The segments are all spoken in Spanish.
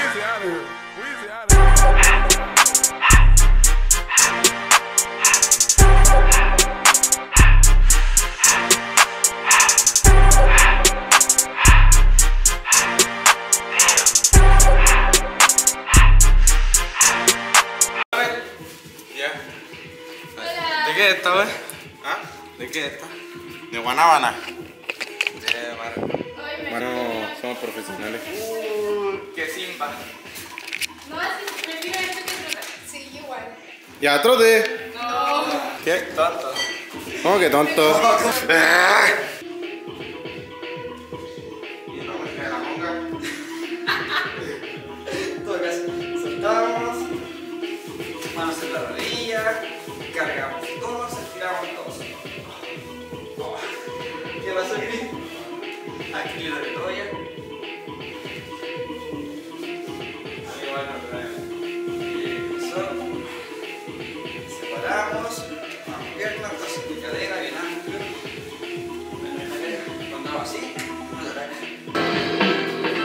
Weezy out of here. Weezy out of here. ¿De qué es esta, güey? ¿Ah? ¿De qué es esta? De Guanábana. Bueno, somos profesionales. ¡Qué simba! No, así, prefiero esto que trotar. Sí, igual. Ya, trote. No. ¿Qué? Tonto. ¿Cómo que tonto? Soltamos, manos en la rodilla, cargamos todos, estiramos todos. ¿Qué pasó, Cris? Aquí lo de Troya. Eso. Separamos, vamos piernas, brazos de cadera, bien amplio. Cuando hago así, no lo ataca.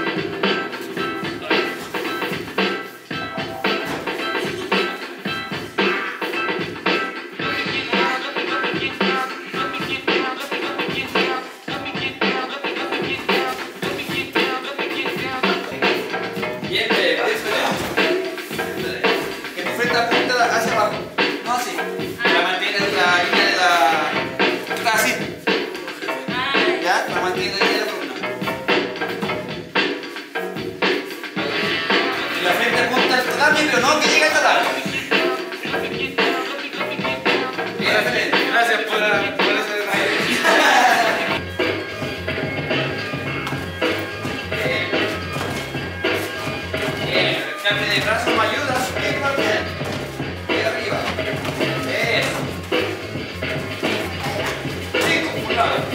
Pero no, que llega hasta tarde. Gracias por ese detalle. Bien, el cambio de brazo me ayuda a subir más bien. Y arriba. Eso. 5, por un lado.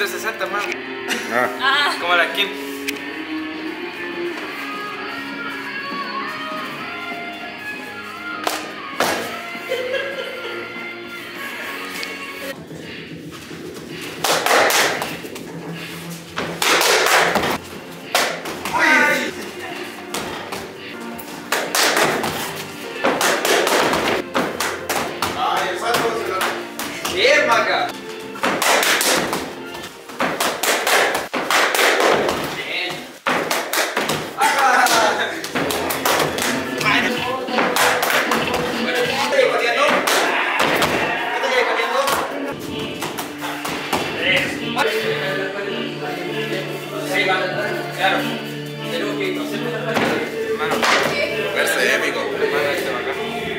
360, man. Ah. Como la Kim. Bien, Maca. Bien. Bueno, ¿qué te pateando? ¿Qué te pateando? Sí, va. Claro. Tenemos que hacer una patada. Mano, verse épico. Mano, este bacán.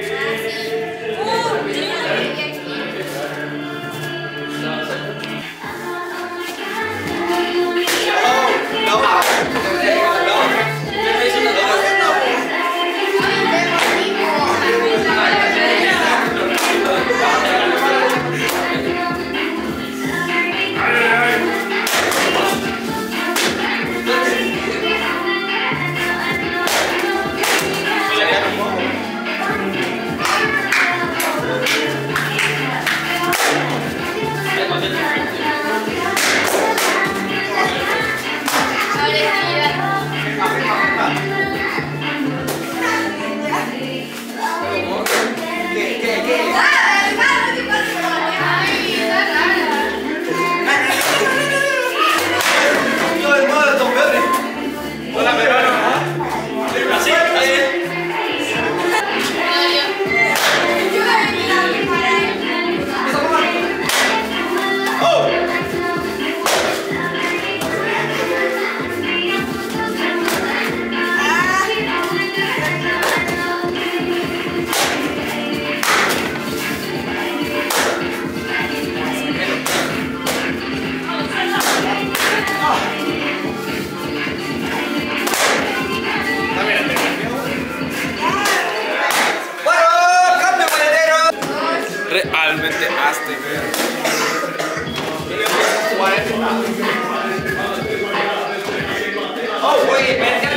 Realmente hasta ver. Oh, oye, espérate,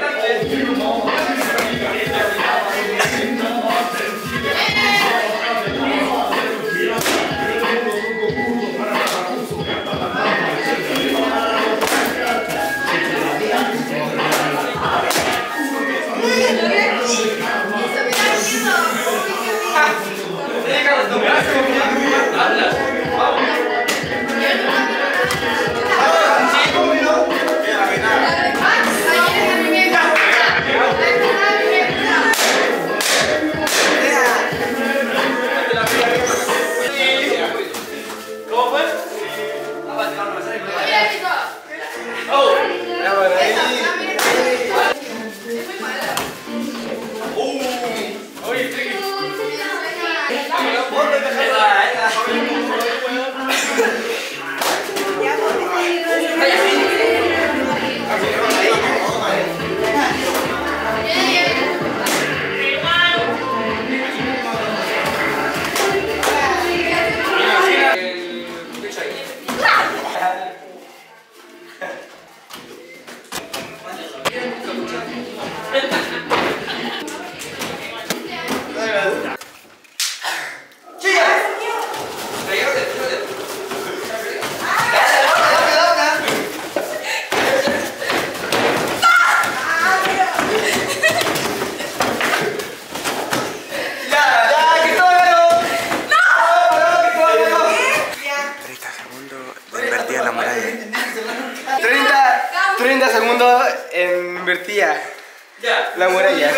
la muralla. 30 segundos en invertía la muralla.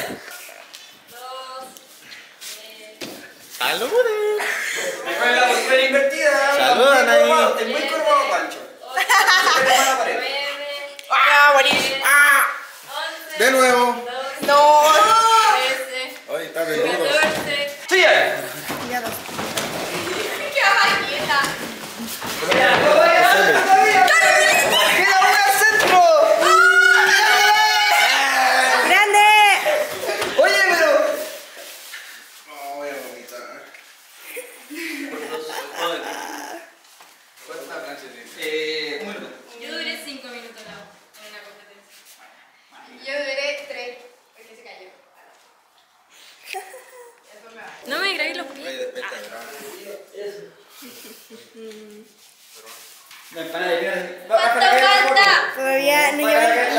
¡Saludos! La postura invertida. Saludan ahí. Muy curvado, Pancho. Ah, buenísimo. De nuevo. No. Hoy está desnudo. Sí. ¡Qué vaquita! ¡Queda una al centro! ¡Grande! Oye, pero... No, voy a vomitar. ¿Cuántas planchas tienes? ¿Cuánto falta? Todavía no llevan